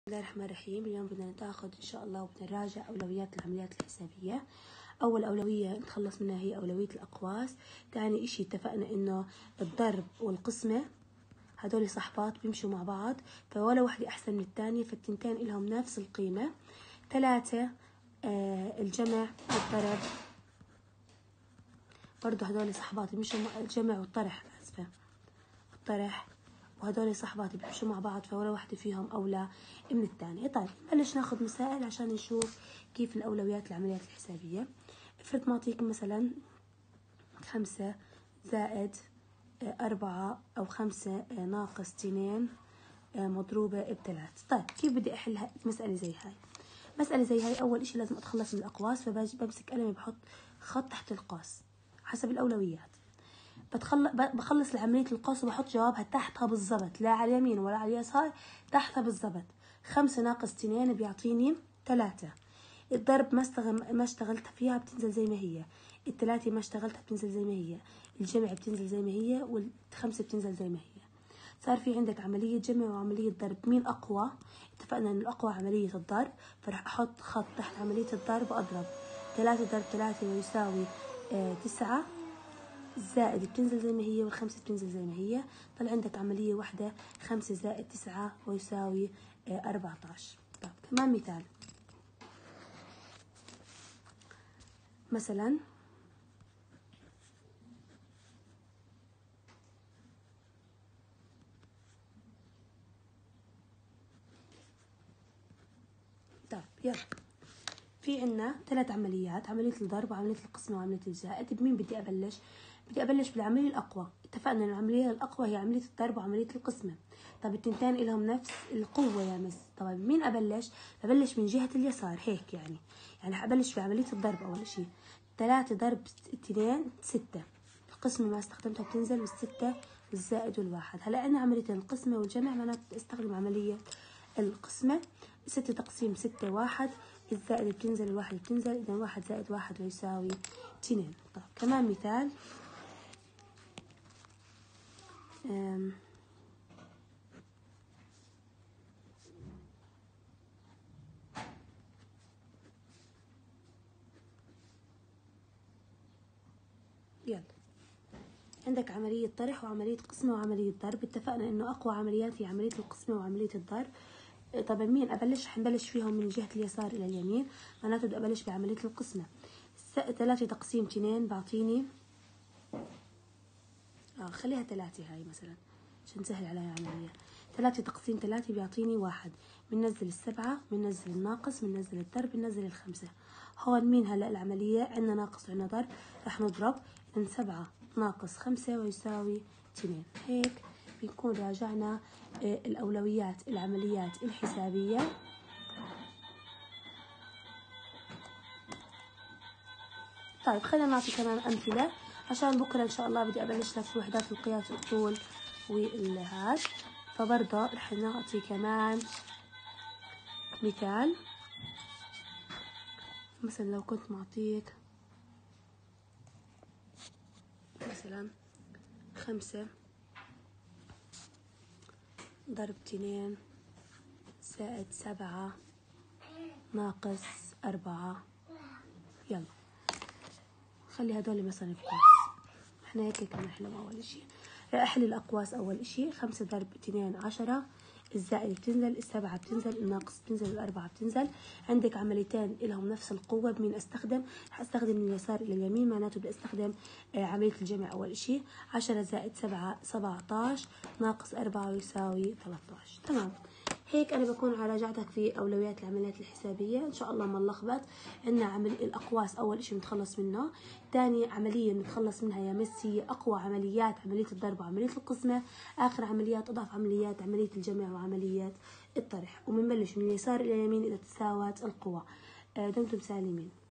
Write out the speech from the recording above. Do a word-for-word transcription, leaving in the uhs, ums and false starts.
بسم الله الرحمن الرحيم. اليوم بدنا ناخذ ان شاء الله وبدنا نراجع اولويات العمليات الحسابيه. اول اولويه نتخلص منها هي اولويه الاقواس. ثاني اشي اتفقنا انه الضرب والقسمه هدول صحبات بيمشوا مع بعض، فولا وحده احسن من الثانيه، فالتنتين لهم نفس القيمه. ثلاثه آه الجمع والضرب برضه هدول صحبات بيمشوا مع الجمع والطرح، اسفه الطرح، وهدول صحباتي بيمشوا مع بعض، فولا واحدة فيهم أولى من الثانية. طيب نبلش ناخذ مسائل عشان نشوف كيف الأولويات العمليات الحسابية. افرض معطيك مثلا خمسة زائد أربعة أو خمسة ناقص اثنين مضروبة بثلاث. طيب كيف بدي أحل مسألة زي هاي؟ مسألة زي هاي أول إشي لازم أتخلص من الأقواس، فبمسك قلمي بحط خط تحت القوس حسب الأولويات. بخلص العملية القوس وبحط جوابها تحتها بالضبط، لا على اليمين ولا على اليسار، تحتها بالضبط. خمسة ناقص اثنين بيعطيني ثلاثة. الضرب ما استغل ما اشتغلت فيها بتنزل زي ما هي، الثلاثة ما اشتغلتها بتنزل زي ما هي، الجمع بتنزل زي ما هي، والخمسة بتنزل زي ما هي. صار في عندك عملية جمع وعملية ضرب، مين أقوى؟ اتفقنا إن الأقوى عملية الضرب، فرح أحط خط تحت عملية الضرب وأضرب. ثلاثة ضرب ثلاثة ويساوي آه تسعة، الزائد بتنزل زي ما هي والخمسة بتنزل زي ما هي. طلع عندك عملية واحدة، خمسة زائد تسعة ويساوي أربعة عشر. طيب كمان مثال، مثلا طيب يلا في عنا ثلاث عمليات، عملية الضرب وعملية القسمة وعملية الزائد. بمين بدي أبلش؟ بدي أبلش بالعملية الأقوى. اتفقنا إن العملية الأقوى هي عملية الضرب وعملية القسمة. طب التنتين إلهم نفس القوة يا مس. طبعا مين أبلش؟ أبلش من جهة اليسار هيك، يعني يعني حأبلش بعملية الضرب أول شيء. ثلاثة ضرب اثنين ستة، القسمة ما استخدمتها بتنزل، والستة والزائد والواحد. هلا أنا عملية القسمة والجمع معناته استخدم عملية القسمة. ستة تقسيم ستة واحد، الزائد بتنزل الواحد بتنزل، إذا واحد زائد واحد ويساوي اثنين. طيب كمان مثال، أم يلا عندك عملية طرح وعملية قسمة وعملية ضرب. اتفقنا إنه أقوى عمليات هي عملية القسمة وعملية الضرب. طبعا مين أبلش؟ حنبلش فيهم من جهة اليسار إلى اليمين، معناته بدي أبلش بعملية القسمة. ثلاثة تقسيم اثنين بعطيني اه خليها ثلاثة هاي مثلا عشان نسهل عليها العملية. ثلاثة تقسيم ثلاثة بيعطيني واحد. بننزل السبعة، بننزل الناقص، بننزل الضرب، بننزل الخمسة. هون مين هلا العملية؟ عندنا ناقص وعندنا ضرب، رح نضرب. إذن سبعة ناقص خمسة ويساوي اثنين. هيك بنكون راجعنا الأولويات العمليات الحسابية. طيب خلينا نعطي كمان أمثلة عشان بكرة إن شاء الله بدي أبلش لك في وحدات القياس الطول والهاد، فبرضه رح نعطي كمان مثال. مثلا لو كنت معطيك مثلا خمسة ضرب اثنين زائد سبعة ناقص أربعة. يلا خلي هدول مثلا في قوس، احنا هيك كنا نحلم. أول إشي رح أحل الأقواس. أول إشي خمسة ضرب اثنين عشرة، الزائد بتنزل، السبعة بتنزل، الناقص بتنزل، الأربعة بتنزل. عندك عمليتين لهم نفس القوة، بمين أستخدم؟ هستخدم من اليسار إلى اليمين، معناته بدي أستخدم عملية الجمع. أول إشي عشرة زائد سبعة سبعة عشر ناقص أربعة يساوي ثلاثة عشر. تمام، هيك أنا بكون راجعتك في أولويات العمليات الحسابية إن شاء الله ما نلخبط. عندنا عمل الأقواس أول إشي نتخلص منه، ثاني عملية نتخلص منها يا مس هي أقوى عمليات عملية الضرب وعملية القسمة، آخر عمليات أضعف عمليات عملية الجمع وعمليات الطرح، وبنبلش من اليسار إلى اليمين إذا تساوت القوى. دمتم سالمين.